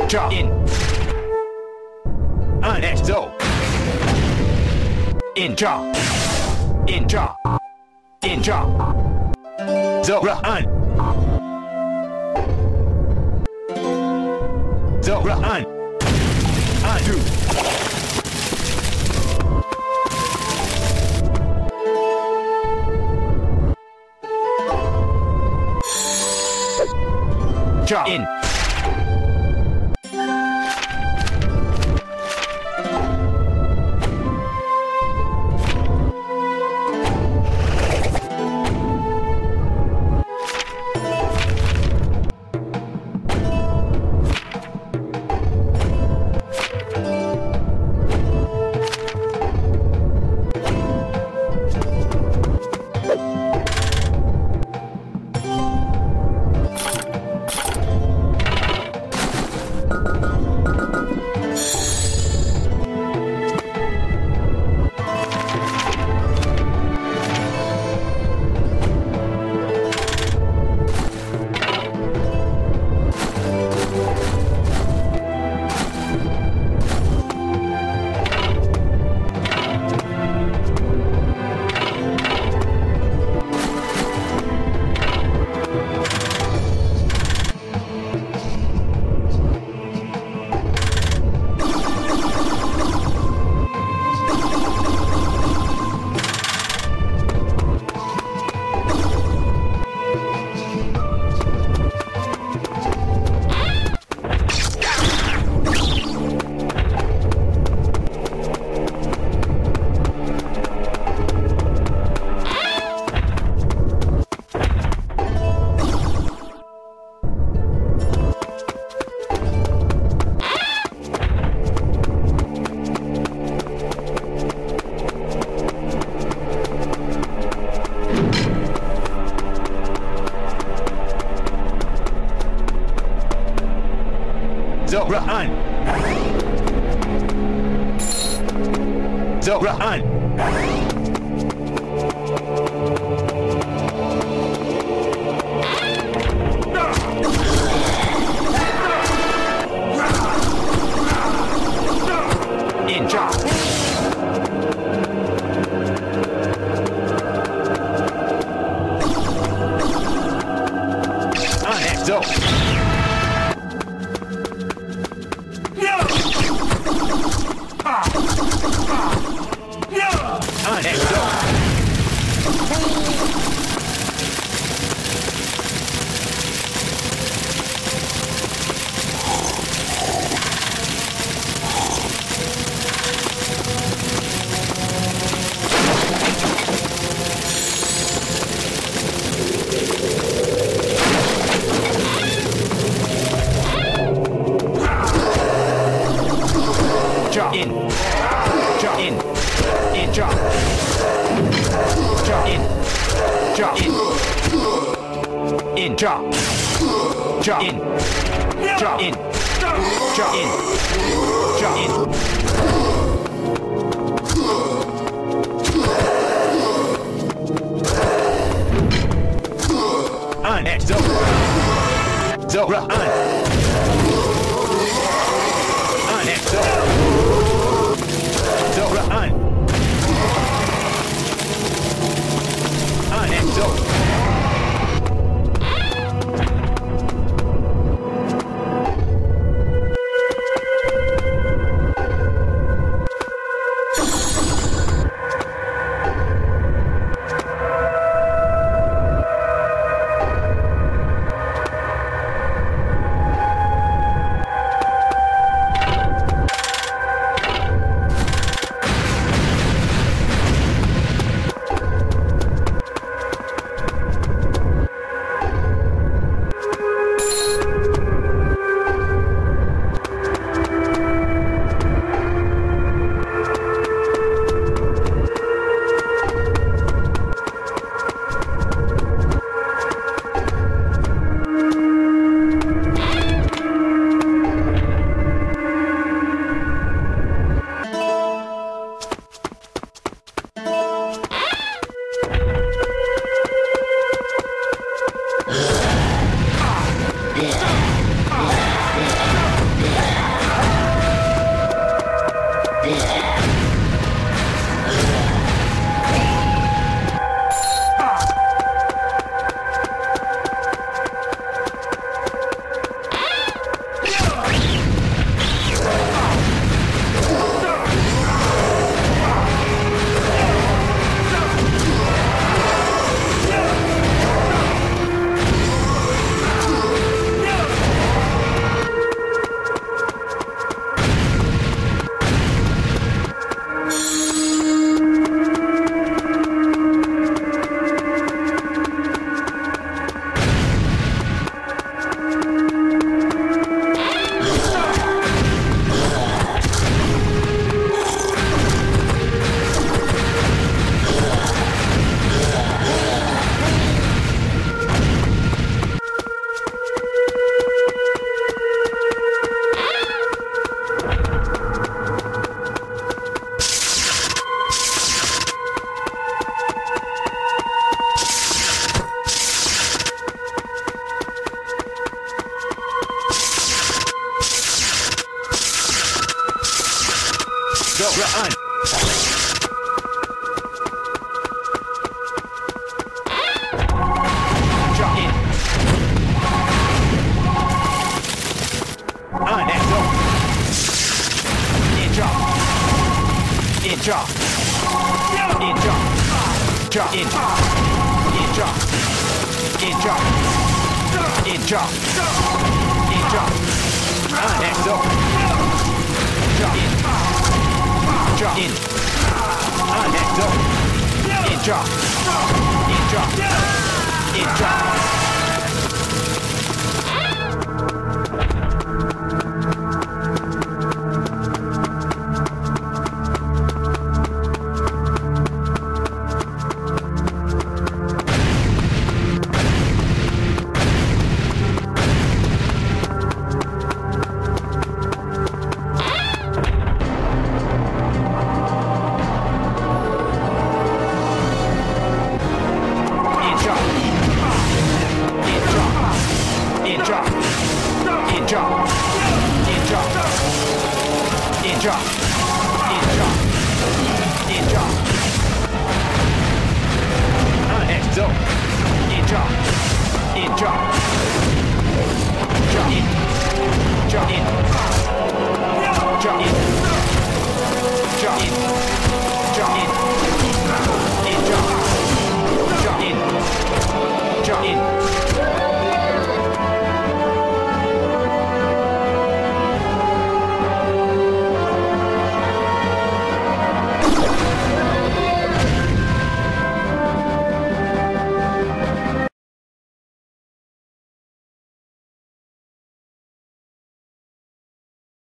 Drop in. Next go. In drop. In drop. In drop. So run. So run. Undo. Drop in. So run. So run. In drop. Next go. Next go. Drop in. Drop in. In drop. Drop in. Drop in. In drop. Drop in. Drop in. Drop in. Drop in. Next up. Zora on. Next up. Zora on. Next up. Run. Drop in. And go. In drop. In drop. In drop. Drop in. In drop. In drop. In drop. In drop. And go. Drop in. Drop in. And go. In drop. In drop. In drop. Drop in.